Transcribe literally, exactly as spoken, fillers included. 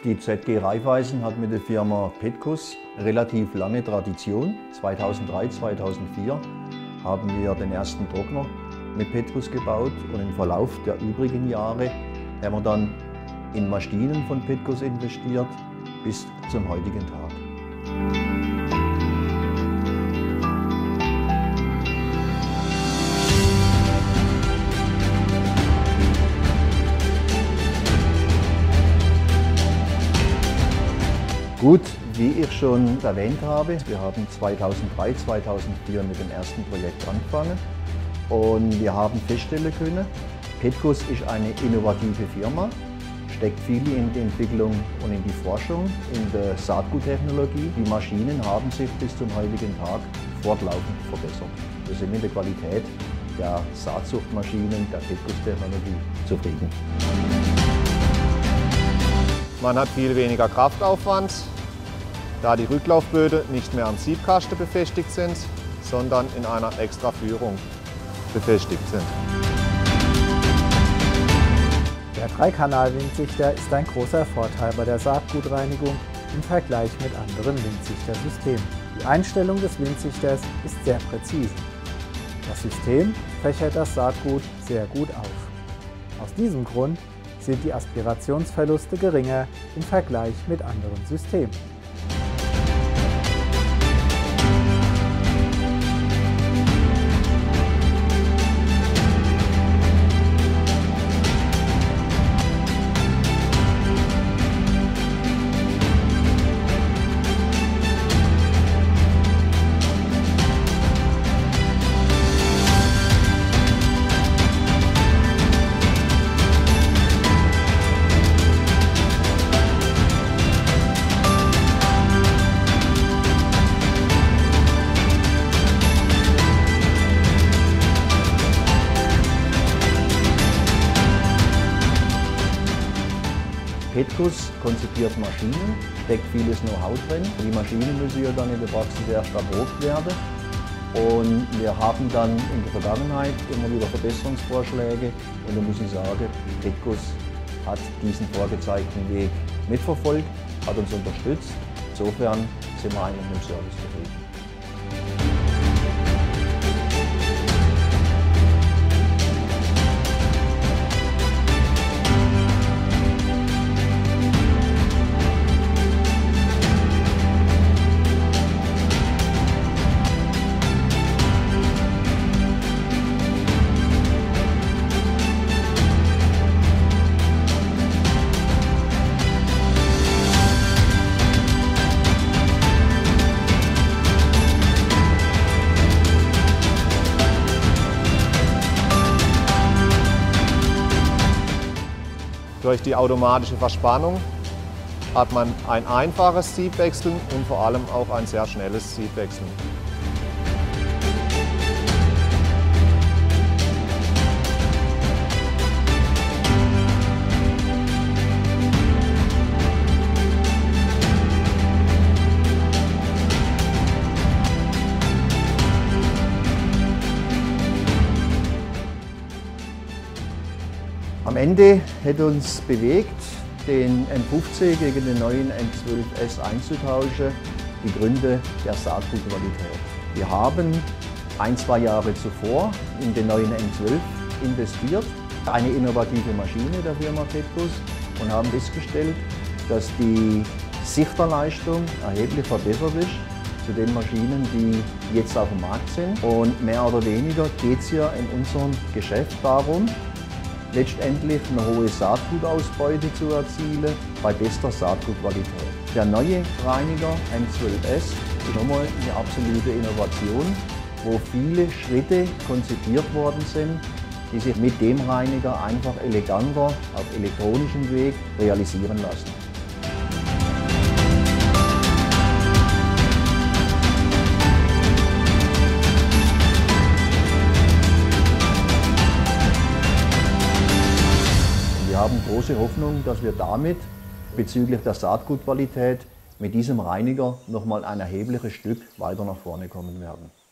Die Z G Raiffeisen hat mit der Firma Petcus relativ lange Tradition. zweitausenddrei, zweitausendvier haben wir den ersten Trockner mit Petcus gebaut und im Verlauf der übrigen Jahre haben wir dann in Maschinen von Petcus investiert bis zum heutigen Tag. Gut, wie ich schon erwähnt habe, wir haben zweitausenddrei, zweitausendvier mit dem ersten Projekt angefangen und wir haben feststellen können, Petcus ist eine innovative Firma, steckt viel in die Entwicklung und in die Forschung, in der Saatguttechnologie. Die Maschinen haben sich bis zum heutigen Tag fortlaufend verbessert. Wir sind mit der Qualität der Saatzuchtmaschinen der Petcus-Technologie zufrieden. Man hat viel weniger Kraftaufwand, da die Rücklaufböden nicht mehr am Siebkasten befestigt sind, sondern in einer extra Führung befestigt sind. Der Dreikanal-Windsichter ist ein großer Vorteil bei der Saatgutreinigung im Vergleich mit anderen Windsichtersystemen. Die Einstellung des Windsichters ist sehr präzise. Das System fächert das Saatgut sehr gut auf. Aus diesem Grund sind die Aspirationsverluste geringer im Vergleich mit anderen Systemen. Petcus konzipiert Maschinen, steckt vieles Know-how drin. Die Maschinen müssen ja dann in der Praxis erst erprobt werden. Und wir haben dann in der Vergangenheit immer wieder Verbesserungsvorschläge. Und da muss ich sagen, Petcus hat diesen vorgezeigten Weg mitverfolgt, hat uns unterstützt. Insofern sind wir eigentlich mit dem Service zufrieden. Durch die automatische Verspannung hat man ein einfaches Siebwechseln und vor allem auch ein sehr schnelles Siebwechseln. Am Ende hat uns bewegt, den M fünfzehn gegen den neuen M zwölf S einzutauschen, die Gründe der Saatgutqualität. Wir haben ein, zwei Jahre zuvor in den neuen M zwölf investiert, eine innovative Maschine der Firma Petcus, und haben festgestellt, dass die Sichterleistung erheblich verbessert ist zu den Maschinen, die jetzt auf dem Markt sind. Und mehr oder weniger geht es ja in unserem Geschäft darum, letztendlich eine hohe Saatgutausbeute zu erzielen bei bester Saatgutqualität. Der neue Reiniger M zwölf S ist nochmal eine absolute Innovation, wo viele Schritte konzipiert worden sind, die sich mit dem Reiniger einfach eleganter auf elektronischem Weg realisieren lassen. Wir haben große Hoffnung, dass wir damit bezüglich der Saatgutqualität mit diesem Reiniger noch mal ein erhebliches Stück weiter nach vorne kommen werden.